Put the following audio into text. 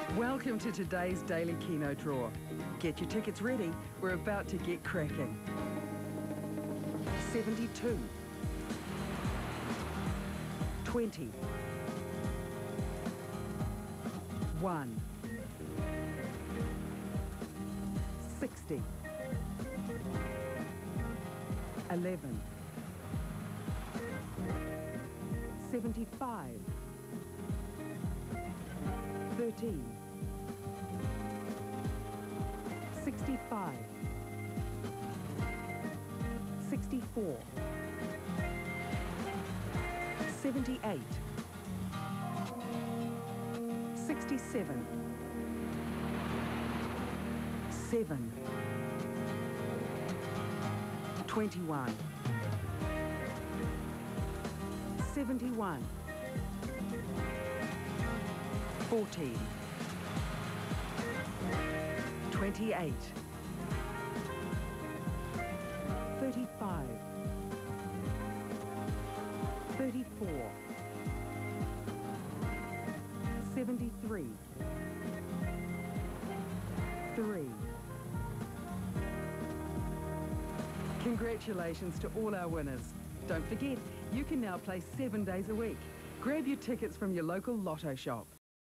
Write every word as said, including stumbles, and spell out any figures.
Welcome to today's daily Keno draw. Get your tickets ready, we're about to get cracking. seventy-two. twenty. one. sixty. eleven. seventy-five. thirteen. sixty-five. sixty-four. seventy-eight. sixty-seven. seven. twenty-one. seventy-one. fourteen. twenty-eight. thirty-five. thirty-four. seventy-three. three. Congratulations to all our winners. Don't forget, you can now play seven days a week. Grab your tickets from your local lotto shop.